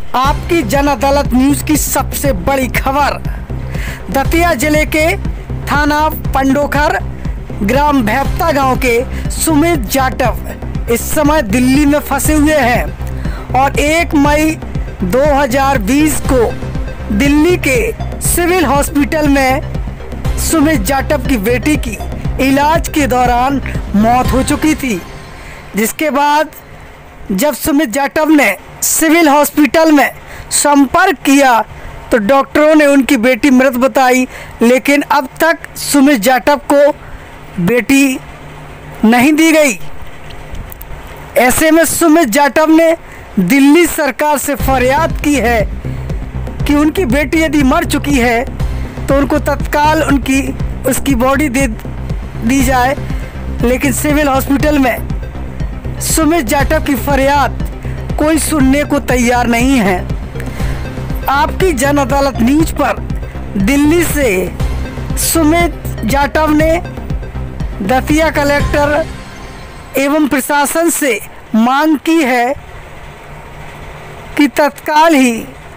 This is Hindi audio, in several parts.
आपकी जन अदालत न्यूज की सबसे बड़ी खबर। दतिया जिले के थाना पंडोखर ग्राम भैपता गांव के सुमित जाटव इस समय दिल्ली में फंसे हुए हैं और 1 मई 2020 को दिल्ली के सिविल हॉस्पिटल में सुमित जाटव की बेटी की इलाज के दौरान मौत हो चुकी थी। जिसके बाद जब सुमित जाटव ने सिविल हॉस्पिटल में संपर्क किया तो डॉक्टरों ने उनकी बेटी मृत बताई, लेकिन अब तक सुमित जाटव को बेटी नहीं दी गई। ऐसे में सुमित जाटव ने दिल्ली सरकार से फरियाद की है कि उनकी बेटी यदि मर चुकी है तो उनको तत्काल उसकी बॉडी दे दी जाए, लेकिन सिविल हॉस्पिटल में सुमित जाटव की फरियाद कोई सुनने को तैयार नहीं है। आपकी जन अदालत न्यूज पर दिल्ली से सुमित जाटव ने दतिया कलेक्टर एवं प्रशासन से मांग की है कि तत्काल ही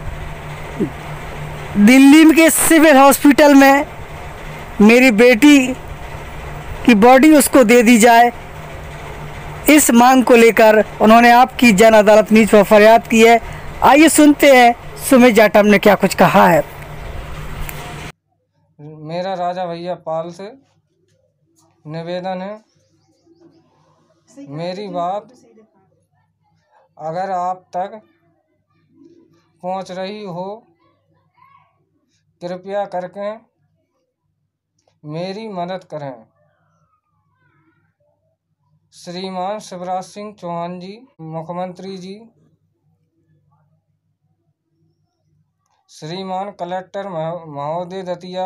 दिल्ली के सिविल हॉस्पिटल में मेरी बेटी की बॉडी उसको दे दी जाए। इस मांग को लेकर उन्होंने आपकी जन अदालत न्यूज पर फरियाद की है। आइए सुनते हैं सुमित जाटव ने क्या कुछ कहा है। मेरा राजा भैया पाल से निवेदन है, मेरी बात अगर आप तक पहुंच रही हो, कृपया करके मेरी मदद करें। श्रीमान शिवराज सिंह चौहान जी, मुख्यमंत्री जी, श्रीमान कलेक्टर महोदय दतिया,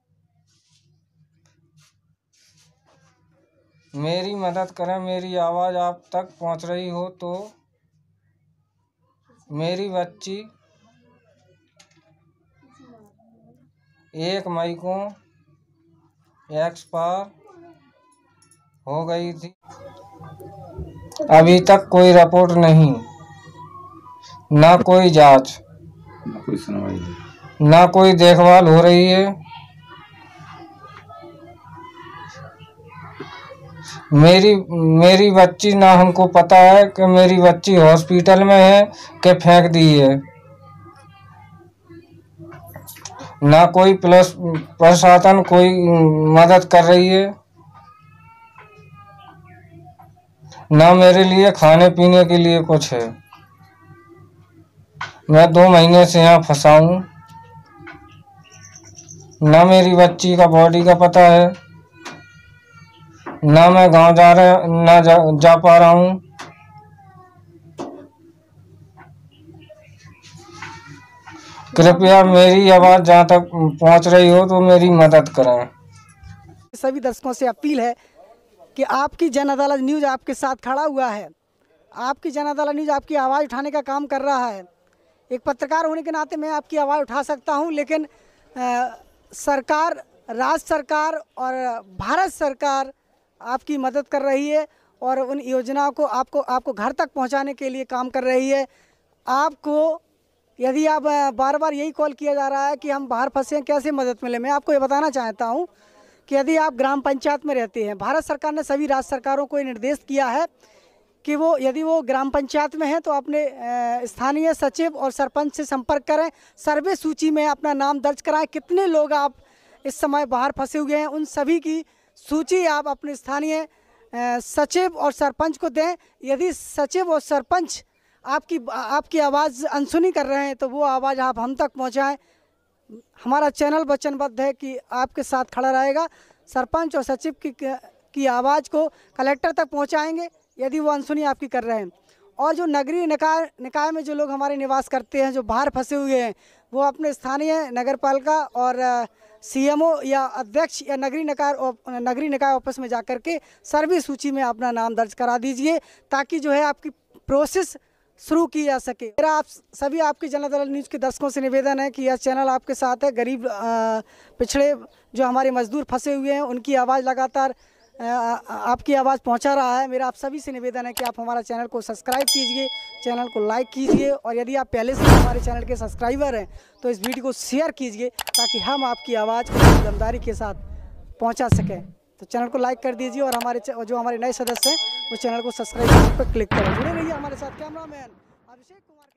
मेरी मदद करें। मेरी आवाज़ आप तक पहुंच रही हो तो मेरी बच्ची 1 मई को एक्सपायर हो गई थी। अभी तक कोई रिपोर्ट नहीं, ना कोई जांच, ना कोई सुनवाई, ना कोई देखभाल हो रही है। मेरी बच्ची, ना हमको पता है कि मेरी बच्ची हॉस्पिटल में है कि फेंक दी है। ना कोई पुलिस प्रशासन कोई मदद कर रही है, ना मेरे लिए खाने पीने के लिए कुछ है। मैं 2 महीने से यहाँ फंसा हूँ, ना मेरी बच्ची का बॉडी का पता है, ना मैं गांव जा पा रहा हूँ। कृपया मेरी आवाज़ जहाँ तक पहुँच रही हो तो मेरी मदद करें। सभी दर्शकों से अपील है कि आपकी जन अदालत न्यूज आपके साथ खड़ा हुआ है। आपकी जन अदालत न्यूज आपकी आवाज़ उठाने का काम कर रहा है। एक पत्रकार होने के नाते मैं आपकी आवाज़ उठा सकता हूं, लेकिन सरकार, राज्य सरकार और भारत सरकार आपकी मदद कर रही है और उन योजनाओं को आपको घर तक पहुंचाने के लिए काम कर रही है। आपको यदि आप बार बार यही कॉल किया जा रहा है कि हम बाहर फंसे हैं, कैसे मदद मिले, मैं आपको ये बताना चाहता हूँ कि यदि आप ग्राम पंचायत में रहते हैं, भारत सरकार ने सभी राज्य सरकारों को ये निर्देश किया है कि यदि वो ग्राम पंचायत में है तो अपने स्थानीय सचिव और सरपंच से संपर्क करें, सर्वे सूची में अपना नाम दर्ज कराएं। कितने लोग आप इस समय बाहर फंसे हुए हैं, उन सभी की सूची आप अपने स्थानीय सचिव और सरपंच को दें। यदि सचिव और सरपंच आपकी आवाज़ अनसुनी कर रहे हैं तो वो आवाज़ आप हम तक पहुँचाएँ। हमारा चैनल वचनबद्ध है कि आपके साथ खड़ा रहेगा। सरपंच और सचिव की आवाज़ को कलेक्टर तक पहुंचाएंगे यदि वो अनसुनी आपकी कर रहे हैं। और जो नगरीय निकाय में जो लोग हमारे निवास करते हैं, जो बाहर फंसे हुए हैं, वो अपने स्थानीय नगरपालिका और सीएमओ या अध्यक्ष या नगरीय निकाय ऑफिस में जाकर के सर्वे सूची में अपना नाम दर्ज करा दीजिए, ताकि जो है आपकी प्रोसेस शुरू की जा सके। मेरा आप सभी आपकी जन अदालत न्यूज़ के दर्शकों से निवेदन है कि यह चैनल आपके साथ है। गरीब पिछड़े जो हमारे मजदूर फंसे हुए हैं उनकी आवाज़ लगातार आपकी आवाज़ पहुंचा रहा है। मेरा आप सभी से निवेदन है कि आप हमारा चैनल को सब्सक्राइब कीजिए, चैनल को लाइक कीजिए, और यदि आप पहले से हमारे चैनल के सब्सक्राइबर हैं तो इस वीडियो को शेयर कीजिए ताकि हम आपकी आवाज़ को ईमानदारी के साथ पहुंचा सकें। तो चैनल को लाइक कर दीजिए और जो हमारे नए सदस्य हैं वो चैनल को सब्सक्राइब पर क्लिक करें। जुड़े रहिए हमारे साथ। कैमरामैन अभिषेक कुमार।